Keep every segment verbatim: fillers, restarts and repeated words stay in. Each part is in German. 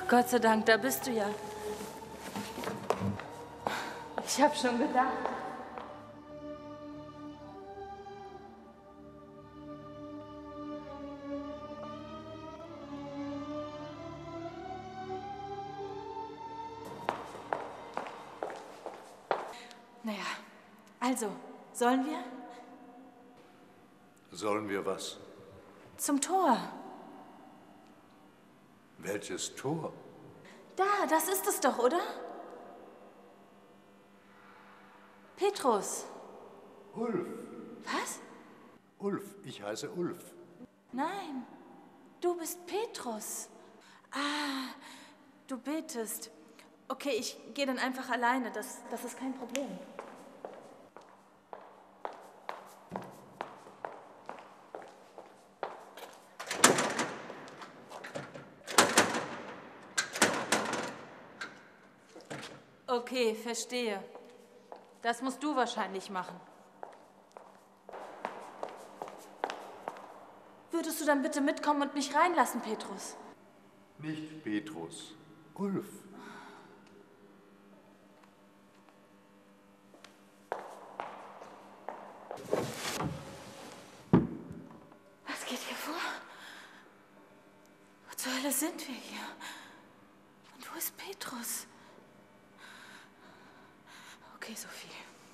Gott sei Dank, da bist du ja. Ich hab schon gedacht. Naja, also, sollen wir? Sollen wir was? Zum Tor. Welches Tor? Da, das ist es doch, oder? Petrus. Ulf. Was? Ulf, ich heiße Ulf. Nein, du bist Petrus. Ah, du betest. Okay, ich gehe dann einfach alleine, das, das ist kein Problem. Okay, verstehe. Das musst du wahrscheinlich machen. Würdest du dann bitte mitkommen und mich reinlassen, Petrus? Nicht Petrus, Ulf. Was geht hier vor? Wo zur Hölle sind wir hier? Und wo ist Petrus? Okay, Sophie.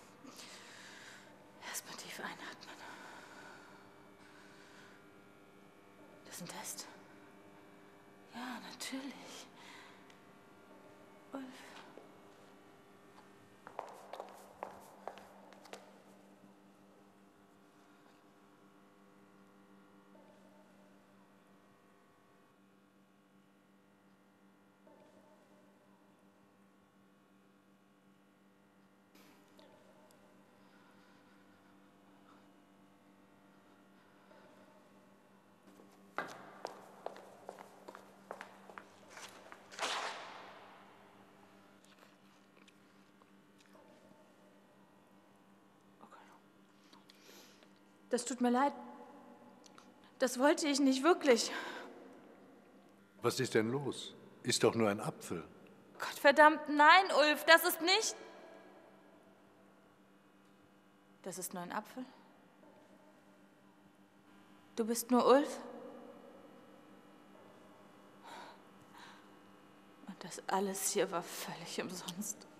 Erstmal tief einatmen. Das ist ein Test. Ja, natürlich. Ulf. Das tut mir leid. Das wollte ich nicht wirklich. Was ist denn los? Ist doch nur ein Apfel. Gott verdammt, nein, Ulf, das ist nicht... Das ist nur ein Apfel? Du bist nur Ulf? Und das alles hier war völlig umsonst.